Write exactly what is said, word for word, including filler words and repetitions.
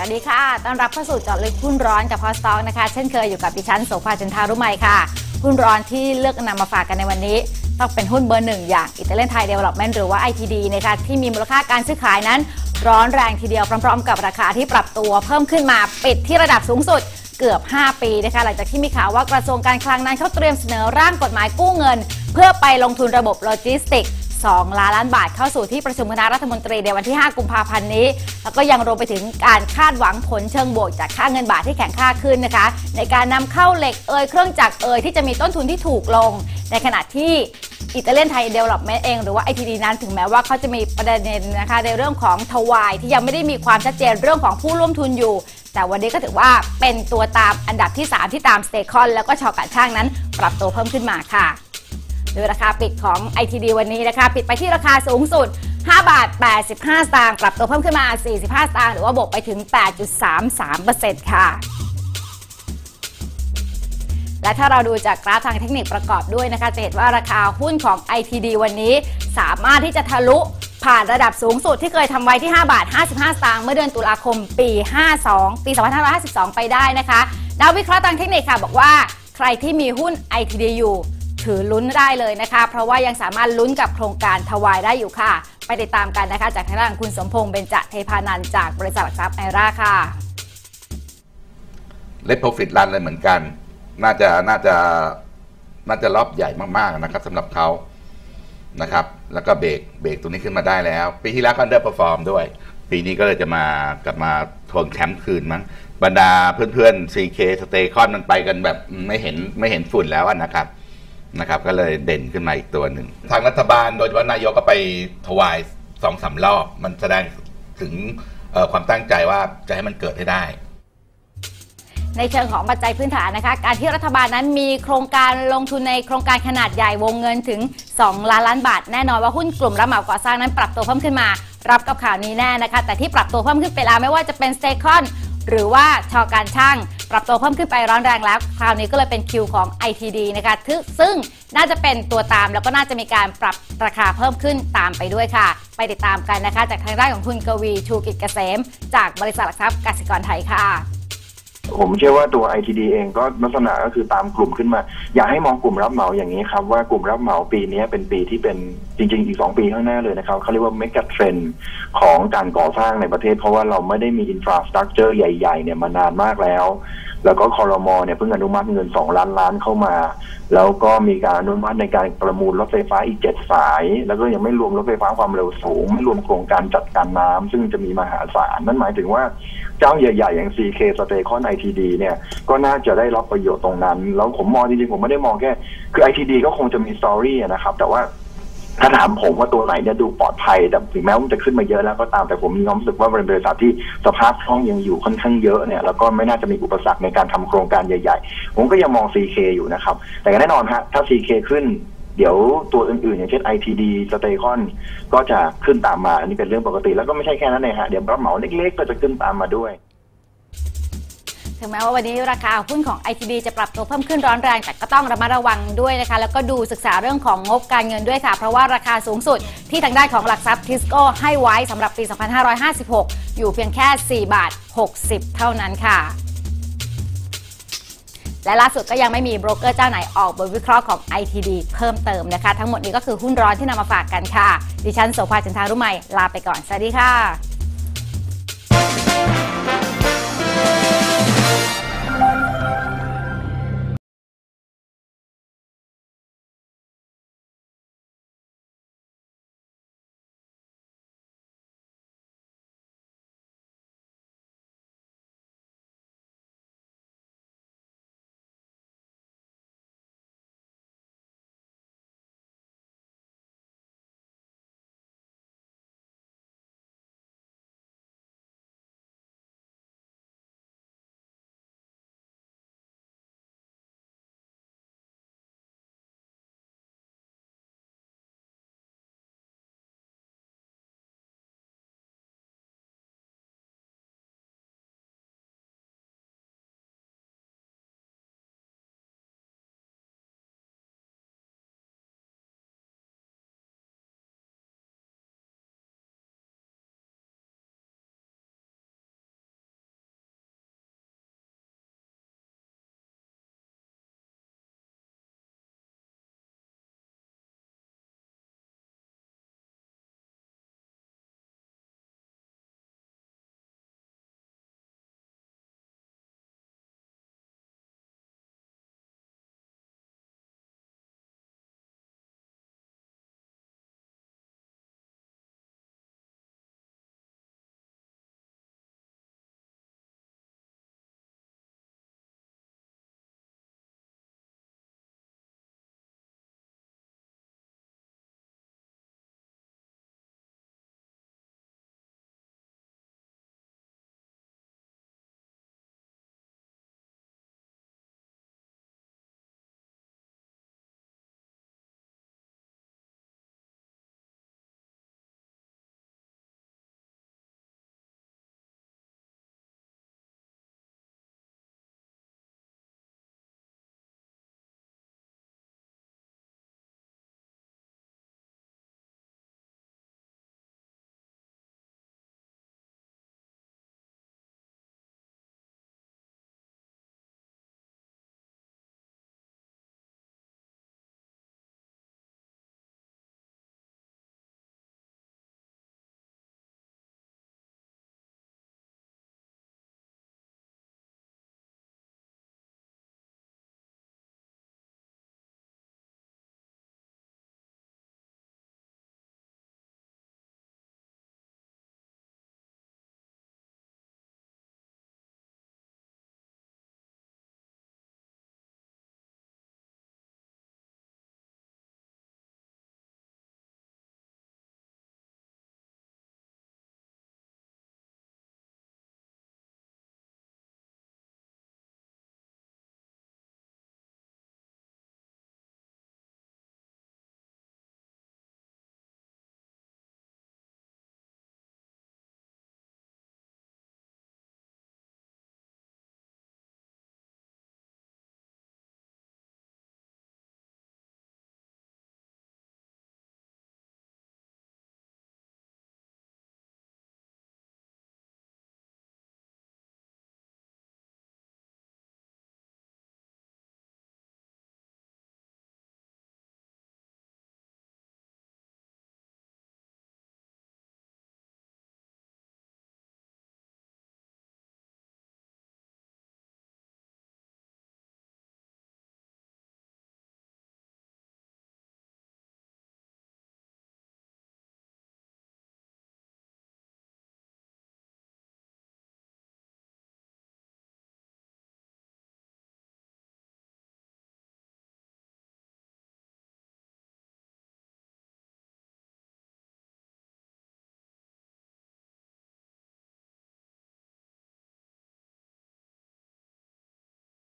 วัสดีค่ะต้อนรับเข้าสู่เจาะลึกหุ้นร้อนกับพอสต็อกนะคะเช่นเคยอยู่กับดิฉันโสภาจันทารุไมค่ะหุ้นร้อนที่เลือกนำมาฝากกันในวันนี้ต้องเป็นหุ้นเบอร์หนึ่งอย่างอิตาเลียนไทยเดเวล็อปเมนต์หรือว่า ไอ ที ดี นะคะที่มีมูลค่าการซื้อขายนั้นร้อนแรงทีเดียวพร้อมๆกับราคาที่ปรับตัวเพิ่มขึ้นมาปิดที่ระดับสูงสุดเกือบห้าปีนะคะหลังจากที่มีข่าวว่ากระทรวงการคลังนั้นเขาเตรียมเสนอร่างกฎหมายกู้เงินเพื่อไปลงทุนระบบโลจิสติกส์สองล้านล้านบาทเข้าสู่ที่ประชุมคณะรัฐมนตรีในวันที่ห้ากุมภาพันธ์นี้แล้วก็ยังรวมไปถึงการคาดหวังผลเชิงบวกจากค่าเงินบาทที่แข็งค่าขึ้นนะคะในการนำเข้าเหล็กเอยเครื่องจักรเอยที่จะมีต้นทุนที่ถูกลงในขณะที่อิตาเลียนไทยเดเวล็อปเมนต์เองหรือว่า ไอ ที ดี นั้นถึงแม้ว่าเขาจะมีประเด็นนะคะในเรื่องของทวายที่ยังไม่ได้มีความชัดเจนเรื่องของผู้ร่วมทุนอยู่แต่วันนี้ก็ถือว่าเป็นตัวตามอันดับที่สามที่ตามสเตคอนแล้วก็ชาวกะช่างนั้นปรับตัวเพิ่มขึ้นมาค่ะโดยราคาปิดของ ไอ ที ดี วันนี้นะคะปิดไปที่ราคาสูงสุดห้าบาทแปดสิบห้าสตางค์ปรับตัวเพิ่มขึ้นมาสี่สิบห้าสตางค์หรือว่าบวกไปถึง แปดจุดสามสามเปอร์เซ็นต์ ค่ะและถ้าเราดูจากกราฟทางเทคนิคประกอบด้วยนะคะจะเห็นว่าราคาหุ้นของ ไอ ที ดี วันนี้สามารถที่จะทะลุผ่านระดับสูงสุดที่เคยทำไว้ที่ห้าบาทห้าสิบห้าสตางค์เมื่อเดือนตุลาคมปีห้าสิบสองปีสองพันห้าร้อยห้าสิบสองไปได้นะคะนักวิเคราะห์ทางเทคนิคค่ะบอกว่าใครที่มีหุ้น ไอ ที ดี อยู่ถือลุ้นได้เลยนะคะเพราะว่ายังสามารถลุ้นกับโครงการทวายได้อยู่ค่ะไปติดตามกันนะคะจากทางด้านคุณสมพงษ์เบญจเทพานันท์จากบริษัทหลักทรัพย์ไอราค่ะเลทโปรฟิตรันเลยเหมือนกันน่าจะน่าจะน่าจะรอบใหญ่มากๆนะครับสำหรับเขานะครับแล้วก็เบรกเบรกตัวนี้ขึ้นมาได้แล้วปีที่แล้วก็อันเดอร์เพอร์ฟอร์มด้วยปีนี้ก็เลยจะมากลับมาทวงแชมป์คืนมั้งบรรดาเพื่อนๆ ซี เค สเตคอนมันไปกันแบบไม่เห็นไม่เห็นฝุ่นแล้วนะครับนะครับก็เลยเด่นขึ้นมาอีกตัวหนึ่งทางรัฐบาลโดยเฉพาะนายกก็ไปถวายสองสามรอบมันแสดงถึงความตั้งใจว่าจะให้มันเกิดให้ได้ในเชิงของปัจจัยพื้นฐานนะคะการที่รัฐบาลนั้นมีโครงการลงทุนในโครงการขนาดใหญ่วงเงินถึงสองล้านล้านบาทแน่นอนว่าหุ้นกลุ่มรับเหมาก่อสร้างนั้นปรับตัวเพิ่มขึ้นมารับกับข่าวนี้แน่นะคะแต่ที่ปรับตัวเพิ่มขึ้นไปแล้วไม่ว่าจะเป็นสเตคอนหรือว่าชอการช่างปรับตัวเพิ่มขึ้นไปร้อนแรงแล้วคราวนี้ก็เลยเป็นคิวของ ไอ ที ดี นะคะซึ่งน่าจะเป็นตัวตามแล้วก็น่าจะมีการปรับราคาเพิ่มขึ้นตามไปด้วยค่ะไปติดตามกันนะคะจากทางด้านของคุณกวีชูกิจเกษมจากบริษัทหลักทรัพย์กสิกรไทยค่ะผมเชื่อว่าตัว ไอ ที ดี เองก็ลักษณะก็คือตามกลุ่มขึ้นมาอยากให้มองกลุ่มรับเหมาอย่างนี้ครับว่ากลุ่มรับเหมาปีนี้เป็นปีที่เป็นจริงๆอีกสองปีข้างหน้าเลยนะครับเขาเรียกว่าเมกะเทรนด์ของการก่อสร้างในประเทศเพราะว่าเราไม่ได้มีอินฟราสตรัคเจอร์ใหญ่ๆเนี่ยมานานมากแล้วแล้วก็ครม.เนี่ยเพิ่งอนุมัติเงินสองล้านล้านเข้ามาแล้วก็มีการอนุมัติในการประมูลรถไฟฟ้าอีกเจ็ดสายแล้วก็ยังไม่รวมรถไฟฟ้าความเร็วสูงไม่รวมโครงการจัดการน้ำซึ่งจะมีมหาศาลนั่นหมายถึงว่าเจ้าใหญ่ๆอย่าง ซี เค Stakon ไอ ที ดี เนี่ยก็น่าจะได้รับประโยชน์ตรงนั้นแล้วผมมองจริงๆผมไม่ได้มองแค่คือ ไอ ที ดี ก็คงจะมีสตอรี่นะครับแต่ว่าถ้าถามผมว่าตัวไหนเนี่ยดูปลอดภัยแต่ถึงแม้ว่ามันจะขึ้นมาเยอะแล้วก็ตามแต่ผมมีความรู้สึกว่าเป็นบริษัทที่สภาพคล่องยังอยู่ค่อนข้างเยอะเนี่ยแล้วก็ไม่น่าจะมีอุปสรรคในการทำโครงการใหญ่ๆผมก็ยังมอง ซี เค อยู่นะครับแต่แน่นอนฮะถ้า ซี เค ขึ้นเดี๋ยวตัวอื่นๆอย่างเช่น ไอ ที ดี Stakon ก็จะขึ้นตามมาอันนี้เป็นเรื่องปกติแล้วก็ไม่ใช่แค่นั้นเองฮะเดี๋ยวรับเหมาเล็กๆก็จะขึ้นตามมาด้วยถึงแม้ว่าวันนี้ราคาหุ้นของ ไอ ที ดี จะปรับตัวเพิ่มขึ้นร้อนแรงแต่ก็ต้องระมัดระวังด้วยนะคะแล้วก็ดูศึกษาเรื่องของงบการเงินด้วยค่ะเพราะว่าราคาสูงสุดที่ทางด้านของหลักทรัพย์ทิสโก้ให้ไว้สำหรับปีสองพันห้าร้อยห้าสิบหกอยู่เพียงแค่สี่บาทหกสิบเท่านั้นค่ะและล่าสุดก็ยังไม่มีโบรกเกอร์เจ้าไหนออกบทวิเคราะห์ของ ไอ ที ดี เพิ่มเติมนะคะทั้งหมดนี้ก็คือหุ้นร้อนที่นำมาฝากกันค่ะดิฉันโสภาจันทารุไมลาไปก่อนสวัสดีค่ะ